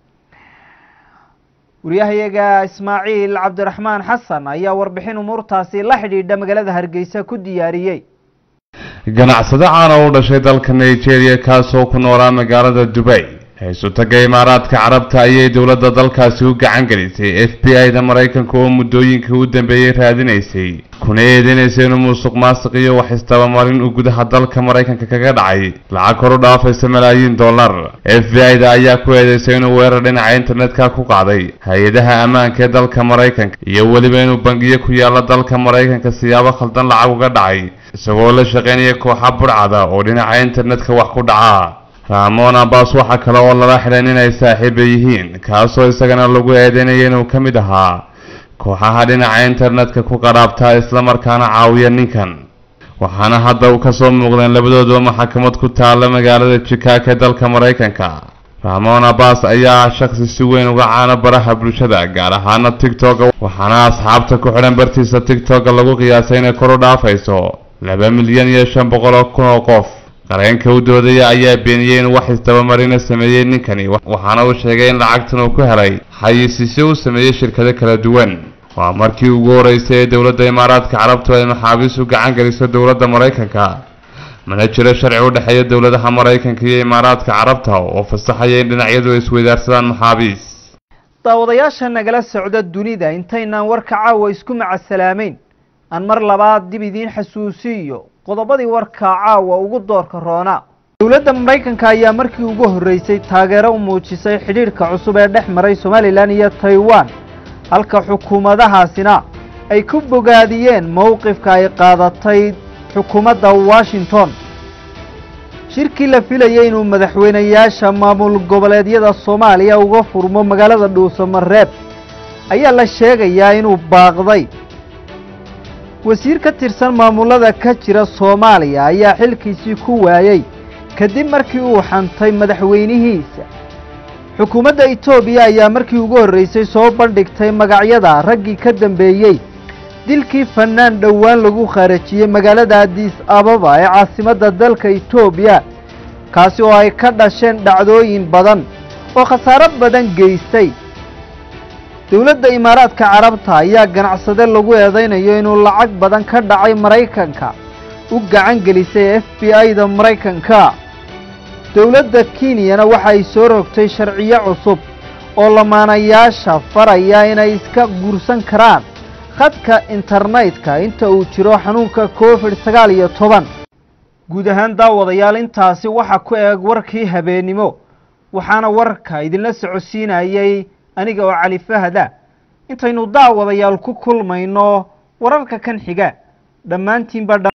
wariyahayaga Ismaaciil Cabdiraxmaan Xasan ayaa warbixin umuurtaasi la xidhiidha magaalada Hargeysa ku diyaariyay. ganacsade caan oo u dhashay dalka Nigeria kaasoo ku noolaa magaalada Dubai hay'adda Imaaraadka Carabta ayay dowladda dalkaasi u gacan gelisay F B I-da Mareykanka oo muddooyinkii u dambeeyay raadinaysay kuna eedeynaysa inuu musuq maasuq iyo wax isdabamarin u gudaha dalka Mareykanka kaga dhacay lacag kor u dhaafaysa malaayiin dollar. F B I-da ayaa ku eedeysay inuu weerar dhinaca internetka ku qaaday hay'adaha ammaanka ee dalka Mareykanka iyo weliba inuu bangiyo ku yaala dalka Mareykanka siyaabo khaldan lacag uga dhacay isagoo la shaqeynaya kooxo burcada oo dhinaca internetka wax ku dhaca. Ramon Abbas waxa kale oo lala xidhan inay saaxiib yihiin kaasoo isagana lagu eedeynayay inuu ka mid ahaa kooxaha dhinaca internetka ku qaraabta isla markaana caawiya ninkan waxaana hadda uu ka soo muuqdeen labadooduba maxkamad ku taala magaalada Chicago ee dalka Mareykanka. Ramon Abbas ayaa shakhsi si weyn uga caana baraha bulshada gaar ahaan TikTok waxaana asxaabta ku xidhan bartiisa TikTok lagu qiyaasay inay kor u dhaafayso laba milyan iyo shan boqol oo kun oo qof. qareenka u doodaya ayaa beeniyay in wax isdabamarin sameeyay ninkani waxaana uu sheegay in lacagtan uu ku helay xayisiisyo uu sameeyay shirkado kala duwan. waa markii ugu horeysay ee dowladda Imaaraadka Carabta ay maxaabiis u gacan geliso dowladda Mareykanka mana jiro sharci u dhaxeeya dowladaha Mareykanka iyo Imaaraadka Carabta oo fasaxaya in dhinacyadu isweydaarsadaan maxaabiis. daawadayaasha nagala socda dunida intaynaan warka caawa isku macasalaameyn aan mar labaad dib idiin xasuusiyo qodobadii warka caawa ugu doorka roona. dowladda Mareykanka ayaa markii ugu horeysay taageero u muujisay xidhiidhka cusub ee dhex maray Somaliland iyo Taiwan halka xukuumadahaasina ay ku bogaadiyeen mowqifka ay qaadatay xukuumadda Washington. shirkii la filayay inuu madaxweynayaasha maamul goboleedyada Soomaaliya uga furmo magaalada Dhuusamareeb ayaa la sheegayaa inuu baaqday. wasiir ka tirsan maamulada ka jira Soomaaliya ayaa xilkiisii ku waayay kadib markii uu xantay madaxweynihiisa. xukuumadda Itoobiya ayaa markii ugu horeysay soo bandhigtay magacyada raggii ka dambeeyay dilkii fanaan dhowaan lagu kharajiyay magaalada Addis Ababa ee caasimadda dalka Itoobiya kaasi oo ay ka dhasheen dhacdooyin badan oo khasaaro badan geystay. dowladda Imaaraadka Carabta ayaa ganacsade lagu eedeynayo inuu lacag badan ka dhacay Mareykanka u gacan gelisay F B I-da Mareykanka. dowladda Kenya waxa ay soo rogtay sharciyo cusub oo lamaanayaasha faraya inay iska guursan karaan khadka internetka inta uu jiro xanuunka covid sagaal iyo toban. guud ahaan daawadayaal intaasi waxa ku eeg warkii habeenimo waxaana warka idinla socodsiinayay aniga oo Cali Fahada. intaynu daawadayaal ku kulmayno wararka kan xiga dhammaantiin ba